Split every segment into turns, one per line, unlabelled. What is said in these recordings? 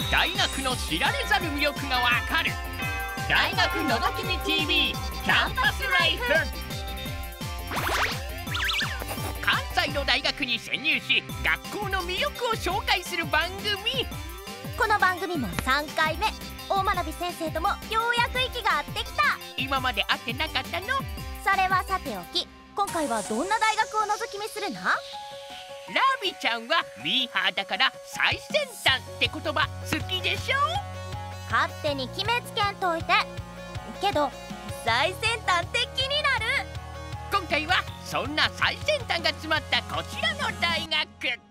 大学の知られざる魅力がわかる大学のぞき見 TV キャンパスライフ。関西の大学に潜入し学校の魅力を紹介する番組。
この番組も3回目。大学先生ともようやく息が合ってきた。
今まで会ってなかったの？
それはさておき、今回はどんな大学を覗き見するな？
ラビちゃんはミーハーだから最先端って言葉好きでしょ？
勝手に決めつけんといて。けど最先端って気になる。
今回はそんな最先端が詰まったこちらの大学。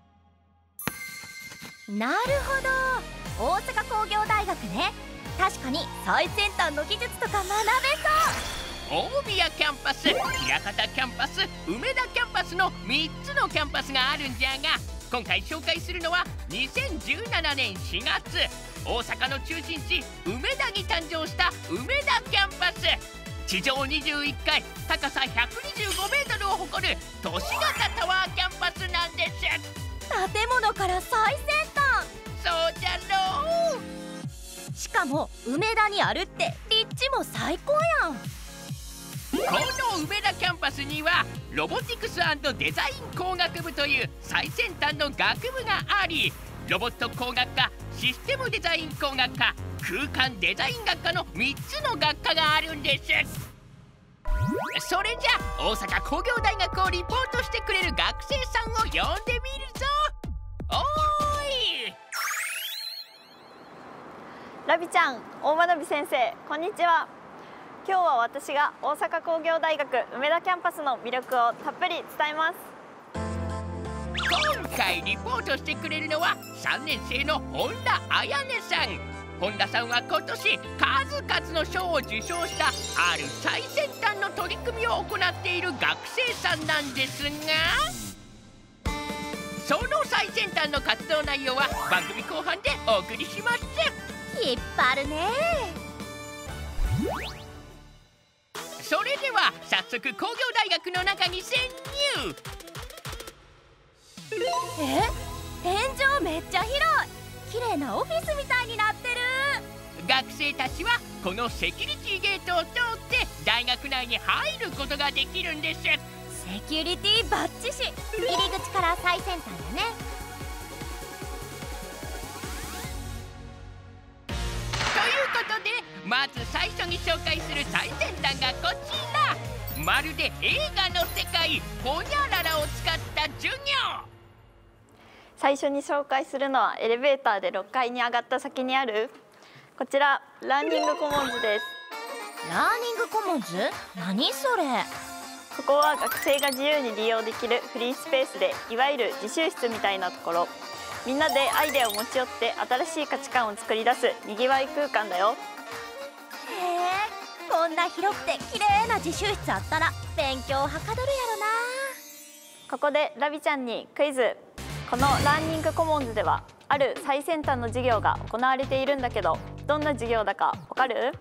なるほど、大阪工業大学ね。確かに最先端の技術とか学べそう。
大宮キャンパス、枚方キャンパス、梅田キャンパスの3つのキャンパスがあるんじゃが、今回紹介するのは2017年4月大阪の中心地梅田に誕生した梅田キャンパス。地上21階、高さ125メートルを誇る都市型タワーキャンパスなんです。
建物から最先端。
そうじゃろう。
しかも梅田にあるって立地も最高やん。
この梅田キャンパスにはロボティクス&デザイン工学部という最先端の学部があり、ロボット工学科、システムデザイン工学科、空間デザイン学科の3つの学科があるんです。それじゃあ大阪工業大学をリポートしてくれる学生さんを呼んでみるぞ。おーい、
ラビちゃん、大学先生、こんにちは。今日は私が大阪工業大学梅田キャンパスの魅力をたっぷり伝えます。
今回リポートしてくれるのは3年生の本田彩音さん。本田さんは今年数々の賞を受賞したある最先端の取り組みを行っている学生さんなんですが、その最先端の活動内容は番組後半でお送りします。
引っ張るね。
それでは早速工業大学の中に潜入。
天井めっちゃ広い。綺麗なオフィスみたいになってる。
学生たちはこのセキュリティゲートを通って大学内に入ることができるんです。
セキュリティバッチシ。入り口から最先端だね。
ということでまず最初に紹介する最先端がこちら。まるで映画の世界ホニャララを使った授業。
最初に紹介するのはエレベーターで6階に上がった先にあるこちら、ラーニングコモンズです。
ラーニングコモンズ？何それ？
ここは学生が自由に利用できるフリースペースで、いわゆる自習室みたいなところ。みんなでアイデアを持ち寄って新しい価値観を作り出すにぎわい空間だよ。
へえ、こんな広くて綺麗な自習室あったら勉強はかどるやろな。
ここでラビちゃんにクイズ。このラーニングコモンズではある最先端の授業が行われているんだけど、どんな授業だかわかる？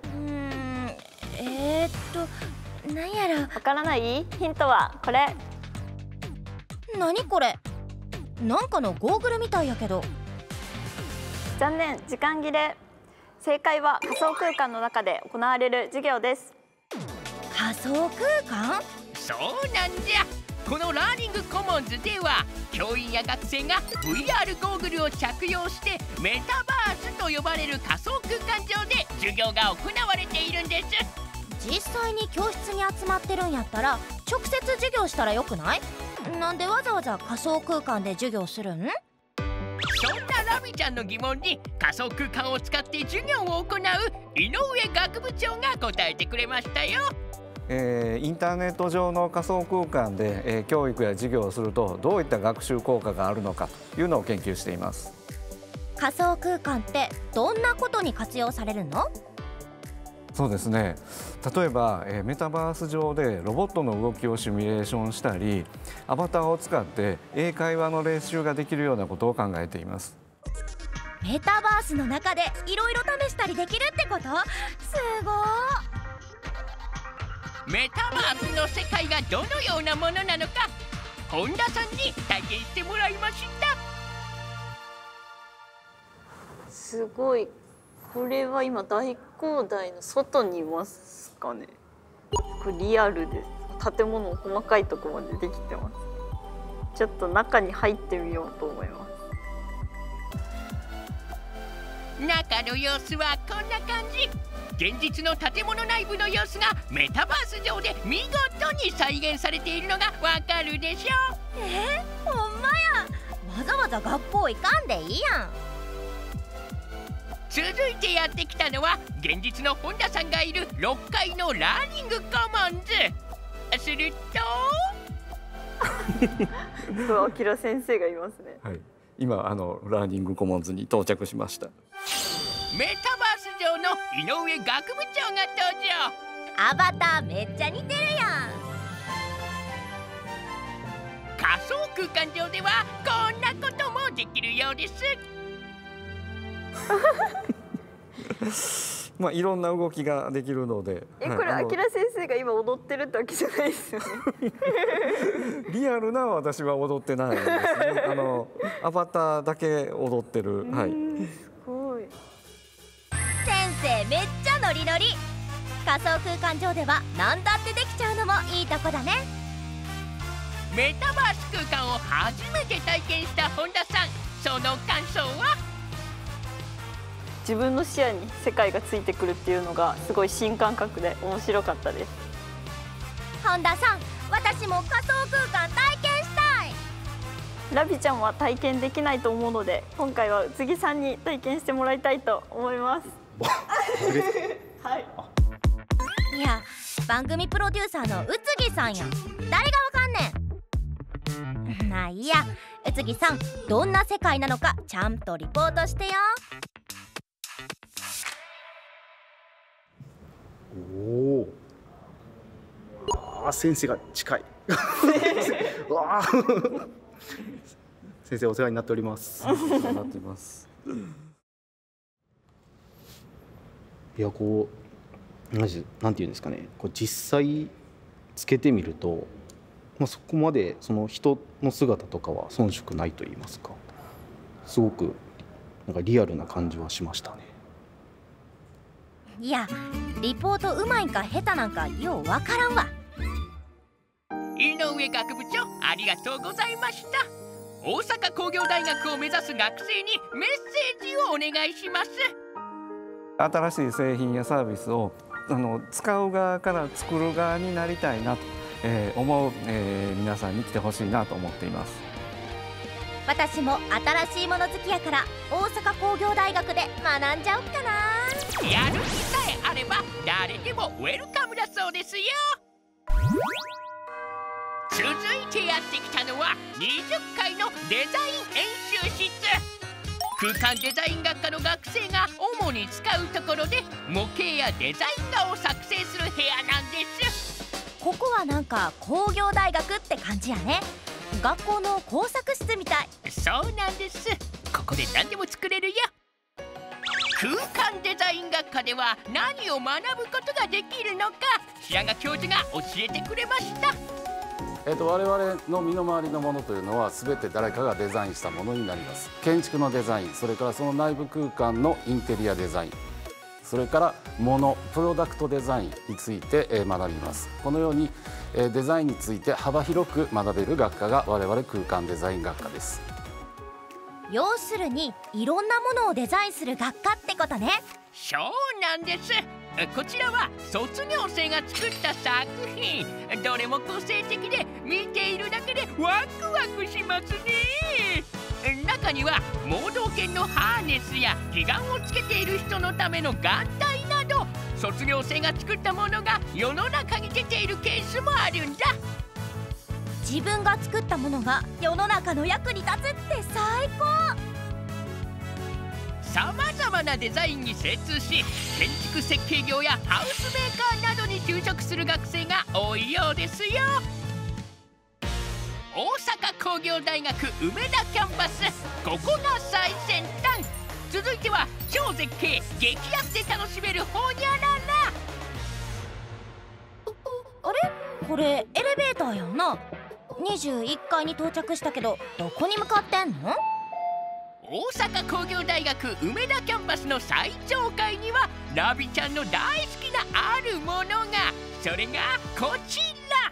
なんやら。
わからない？ヒントはこれ。
何これ？なんかのゴーグルみたいやけど。
残念、時間切れ。正解は仮想空間の中で行われる授業です。
仮想空間？
そうなんじゃ。このラーニングコモンズでは教員や学生が VR ゴーグルを着用してメタバースと呼ばれる仮想空間上で授業が行われているんです。
実際に教室に集まってるんやったら直接授業したらよくない？なんでわざわざ仮想空間で授業するん？
そんなラビちゃんの疑問に仮想空間を使って授業を行う井上学部長が答えてくれましたよ。
インターネット上の仮想空間で、教育や授業をするとどういった学習効果があるのかというのを研究しています。
仮想空間ってどんなことに活用されるの？
そうですね、例えば、メタバース上でロボットの動きをシミュレーションしたり、アバターを使って英会話の練習ができるようなことを考えています。
メタバースの中でいろいろ試したりできるってこと？すごー。
メタバースの世界がどのようなものなのか本田さんに体験してもらいました。
すごい。これは今大工台の外にいますかね。これリアルで建物細かいところまでできてます。ちょっと中に入ってみようと思います。
中の様子はこんな感じ。現実の建物内部の様子がメタバース上で見事に再現されているのがわかるでしょ。
ほんまや。わざわざ学校行かんでいいやん。
続いてやってきたのは現実の本田さんがいる6階のラーニングコモンズ。すると
あきら先生がいますね。
はい、今ラーニングコモンズに到着しました。
メタバース上の井上学部長が登場。
アバターめっちゃ似てるやん。
仮想空間上ではこんなこともできるようです。
まあいろんな動きができるので。
これあきら先生が今踊ってるってわけじゃないですよね。
リアルな私は踊ってないんですね。アバターだけ踊ってる。はい。
すごい。
先生めっちゃノリノリ。仮想空間上では何だってできちゃうのもいいとこだね。
メタバース空間を初めて体験した本田さん、その感想は？
自分の視野に世界がついてくるっていうのがすごい新感覚で面白かったです。
本田さん、私も仮想空間体験したい。
ラビちゃんは体験できないと思うので、今回は宇津木さんに体験してもらいたいと思います。はい。
いや、番組プロデューサーの宇津木さんやん。誰がわかんねん。まあいいや、宇津木さん、どんな世界なのかちゃんとリポートしてよ。
おお。先生が近い。わあ。先生お世話になっております。
お世話になっています。
いやこうなんていうんですかね。こう実際つけてみると、そこまでその人の姿とかは遜色ないと言いますか。すごくなんかリアルな感じはしましたね。
いや、リポートうまいんか下手なんかようわからんわ。
井上学部長、ありがとうございました。大阪工業大学を目指す学生にメッセージをお願いします。
新しい製品やサービスを使う側から作る側になりたいなと、思う、皆さんに来てほしいなと思っています。
私も新しいもの好きやから大阪工業大学で学んじゃおっかな。
やる気さえあれば誰でもウェルカムだそうですよ。続いてやってきたのは20階のデザイン演習室。空間デザイン学科の学生が主に使うところで模型やデザイン画を作成する部屋なんです。
ここはなんか工業大学って感じやね。学校の工作室みたい。
そうなんです。ここで何でも作れるよ。空間デザイン学科では何を学ぶことができるのか、白髪教授が教えてくれました。
我々の身の回りのものというのは全て誰かがデザインしたものになります。建築のデザイン、それからその内部空間のインテリアデザイン、それからプロダクトデザインについて学びます。このようにデザインについて幅広く学べる学科が我々空間デザイン学科です。
要するにいろんなものをデザインする学科ってことね。
そうなんです。こちらは卒業生が作った作品。どれも個性的で見ているだけでワクワクしますね。中には盲導犬のハーネスや義眼をつけている人のための眼帯など、卒業生が作ったものが世の中に出ているケースもあるんだ。
自分が作ったものが世の中の役に立つって最高。
さまざまなデザインに精通し、建築設計業やハウスメーカーなどに就職する学生が多いようですよ。大阪工業大学梅田キャンパス、ここが最先端。続いては超絶景激安で楽しめるホニャララ。
あれ、これエレベーターやんな。21階に到着したけどどこに向かってんの？
大阪工業大学梅田キャンパスの最上階にはナビちゃんの大好きなあるものが。それがこちら。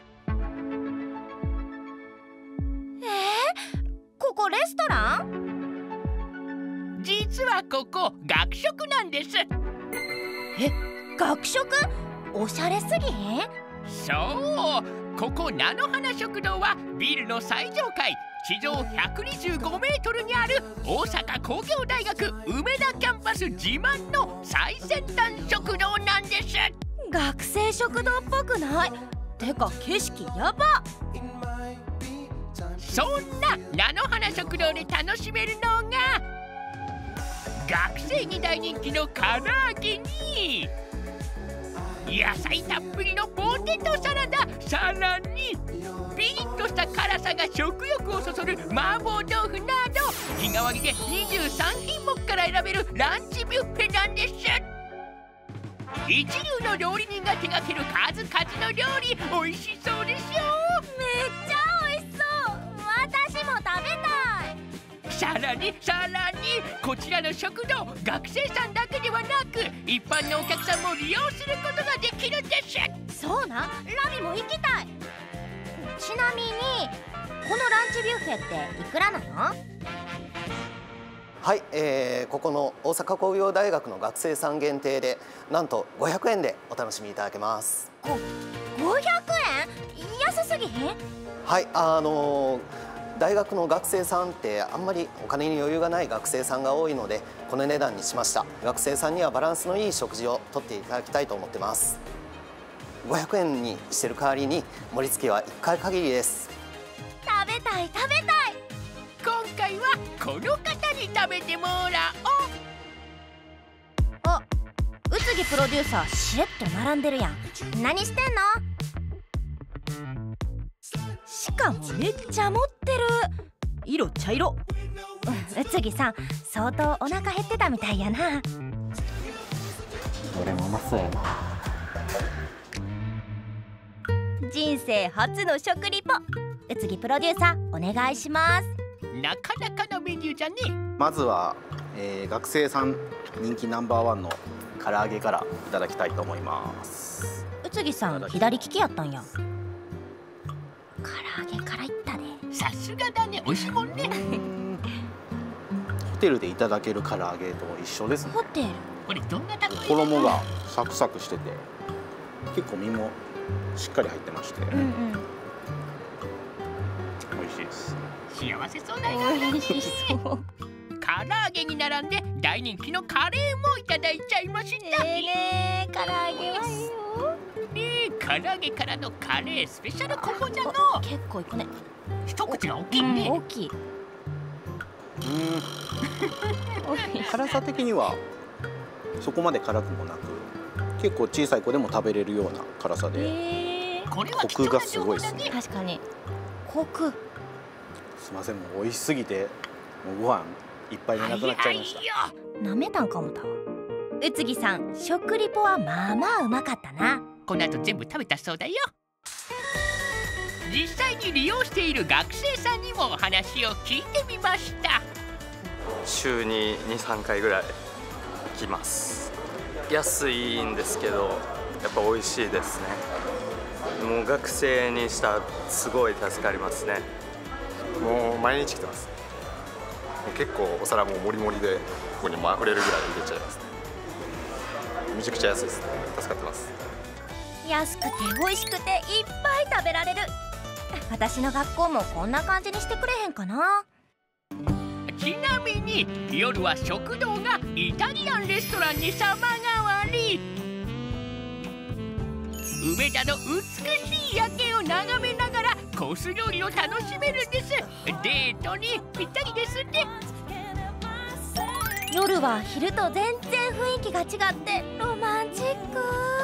ここレストラン？
実はここ学食なんです。
学食？おしゃれすぎへん？
そう、ここ菜の花食堂はビルの最上階地上125メートルにある大阪工業大学梅田キャンパス自慢の最先端食堂なんです。
学生食堂っぽくない？てか景色やば。
そんな菜の花食堂で楽しめるのが学生に大人気の唐揚げに野菜たっぷりのポテトサラダ、さらにピリッとした辛さが食欲をそそる麻婆豆腐など日替わりで23品目から選べるランチビュッフェなんです。一流の料理人が手掛ける数々の料理、美味しそうでしょ。
めっちゃ美味しそう。私も食べたい。
さらにこちらの食堂、学生さんだけではなく一般のお客さんも利用することができるんです。
そうな、ラミも行きたい。ちなみにこのランチビュッフェっていくらなの？
はい、ここの大阪工業大学の学生さん限定でなんと500円でお楽しみいただけます。
500円？安すぎへん？
はい、大学の学生さんってあんまりお金に余裕がない学生さんが多いのでこの値段にしました。学生さんにはバランスのいい食事をとっていただきたいと思ってます。500円にしてる代わりに盛り付けは1回限りです。
食べたい。
今回はこの方に食べてもらおう。
あ、宇津木プロデューサーしれっと並んでるやん。何してんの？しかもめっちゃ持ってる。色茶色。宇津木さん相当お腹減ってたみたいやな。
どれもうまそうやな。
人生初の食リポ、宇津木プロデューサーお願いします。
なかなかのメニューじゃね。
まずは、学生さん人気ナンバー1の唐揚げからいただきたいと思います。
宇津木さん左利きやったんや。唐揚げからいったで。
さすがだね、美味しいもんね。
ホテルでいただける唐揚げと一緒ですね。
ホテル？
これどんな例え？
衣がサクサクしてて結構身もしっかり入ってまして、美味しいです。
幸せそうだよね。
美味しそう。
唐揚げに並んで大人気のカレーもいただいちゃいました。
唐揚げはいいよ。
唐揚げからのカレースペシャルコンボじゃの。
結構いくね。
一口が大きいね。
大きい。
辛さ的にはそこまで辛くもなく結構小さい子でも食べれるような辛さで、
これは
コクがすごいですね。
確かにコク。
すいません、もう美味しすぎてもうご飯いっぱいでなくなっちゃいました。
なめたんかもたわ。宇津木さん食リポはまあまあうまかったな。
この後全部食べたそうだよ。実際に利用している学生さんにもお話を聞いてみました。
週に 2,3 回ぐらい来ます。安いんですけどやっぱ美味しいですね。もう学生にしたらすごい助かりますね。
もう毎日来てます。もう結構お皿も盛り盛りでここにも溢れるぐらい入れちゃいますね。めちゃくちゃ安いですね。助かってます。
安くて美味しくていっぱい食べられる。私の学校もこんな感じにしてくれへんかな。
ちなみに夜は食堂がイタリアンレストランに様変わり。梅田の美しい夜景を眺めながらコース料理を楽しめるんです。デートにぴったりですね。
夜は昼と全然雰囲気が違ってロマンチック。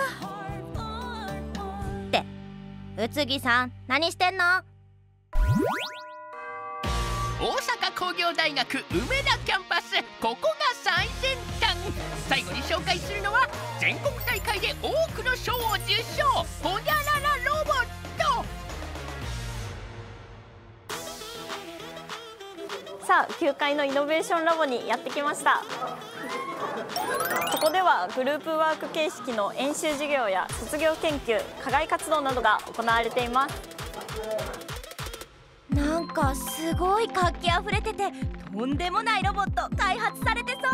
って宇津木さん何してんの？
大阪工業大学梅田キャンパス、ここが最先端。最後に紹介するのは全国大会で多くの賞を受賞、ホニャララロボット。
さ
さあ9階のイノベーションラボにやってきました。ここではグループワーク形式の演習授業や卒業研究、課外活動などが行われています。
なんかすごい活気あふれてて、とんでもないロボット開発されてそう。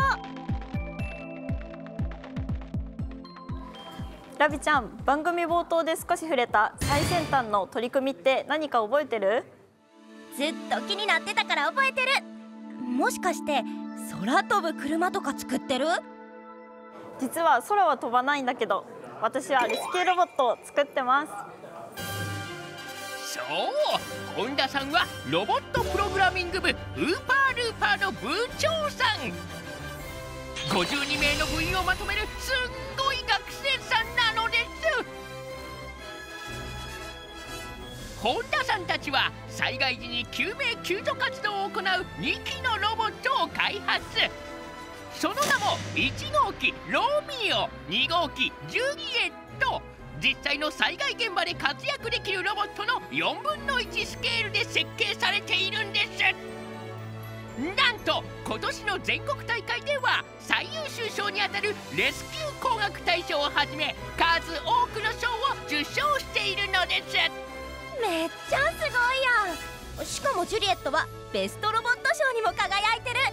ラビちゃん、番組冒頭で少し触れた最先端の取り組みって何か覚えてる？
ずっと気になってたから覚えてる。もしかして空飛ぶ車とか作ってる？
実は空は飛ばないんだけど、私はレスキューロボットを作ってます。
そう、本田さんはロボットプログラミング部ウーパールーパーの部長さん。52名の部員をまとめるすんごい学生さんなのです。本田さんたちは災害時に救命救助活動を行う2機のロボットを開発。その名も1号機ロミオ、2号機ジュリエット。実際の災害現場で活躍できるロボットの4分の1スケールで設計されているんです。なんと今年の全国大会では最優秀賞にあたるレスキュー工学大賞をはじめ数多くの賞を受賞しているのです。
めっちゃすごいやん。しかもジュリエットはベストロボット賞にも輝いてる。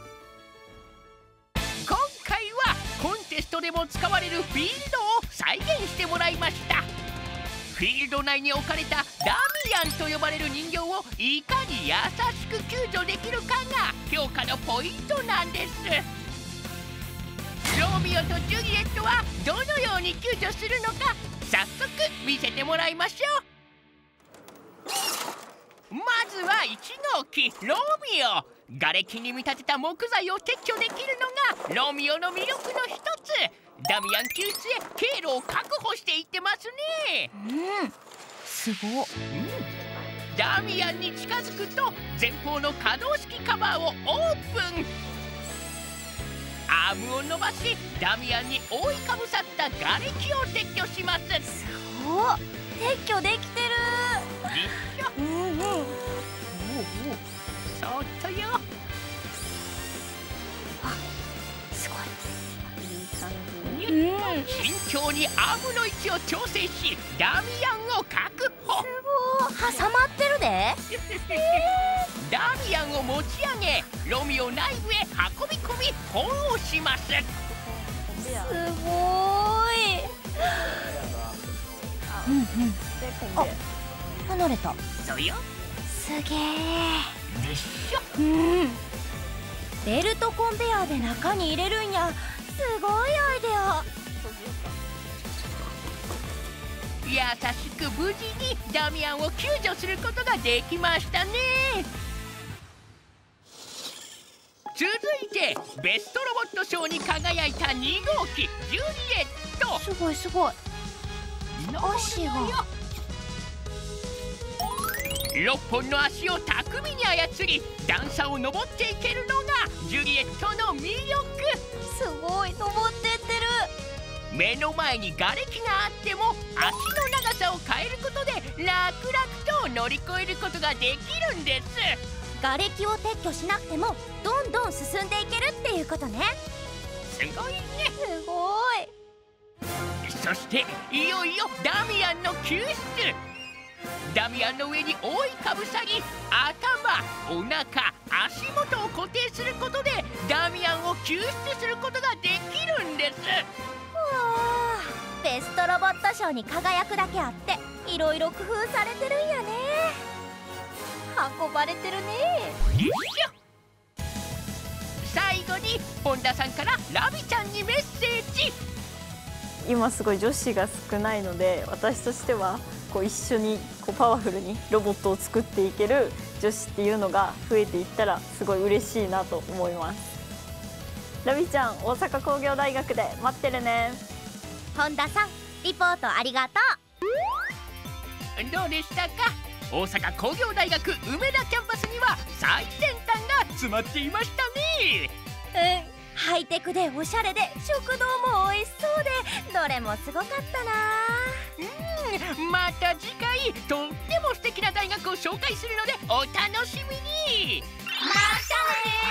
今回はコンテストでも使われるフィールドを再現してもらいました。フィールド内に置かれたダミアンと呼ばれる人形をいかに優しく救助できるかが評価のポイントなんです。ロミオとジュリエットはどのように救助するのか、早速見せてもらいましょう。まずは1号機ロミオ。瓦礫に見立てた木材を撤去できるのがロミオの魅力の一つ。ダミアン救出へ経路を確保していってますね。
すごっ。
ダミアンに近づくと前方の可動式カバーをオープン。アームを伸ばしダミアンに覆いかぶさった瓦礫を撤去します。
そう、撤去できてる。
そっとよ。
すごい。
慎重にアームの位置を調整しダミアンを確保。
すごい、挟まってるで。
ダミアンを持ち上げロミオ内部へ運び込み保護します。
すごい。あ、離れた。
そうよ。
すげえ。
でしょ。
ベルトコンベヤーで中に入れるんや。すごいアイデア。
優しく無事にダミアンを救助することができましたね。続いてベストロボット賞に輝いた2号機ジュリエット。
すごいすごい。足が
6本の足を巧みに操り段差を登っていけるのがジュリエットの魅力。
すごい、登ってってる。
目の前に瓦礫があっても足の長さを変えることで楽々と乗り越えることができるんです。
瓦礫を撤去しなくてもどんどん進んでいけるっていうことね。
すごいね。
すごい。
そしていよいよダミアンの救出。ダミアンの上に覆いかぶさり頭、お腹、足元を固定することでダミアンを救出することができるんです。
ベストロボット賞に輝くだけあっていろいろ工夫されてるんやね。運ばれてるね。
最後に本田さんからラビちゃんにメッセージ。
今すごい女子が少ないので、私としてはこう一緒にこうパワフルにロボットを作っていける女子っていうのが増えていったらすごい嬉しいなと思います。ラビちゃん、大阪工業大学で待ってるね。
本田さん、リポートありがと
う。どうでしたか？大阪工業大学梅田キャンパスには最先端が詰まっていましたね。
ハイテクでおしゃれで食堂も美味しそうでどれもすごかったな。
また次回とっても素敵な大学を紹介するのでお楽しみに。
またね。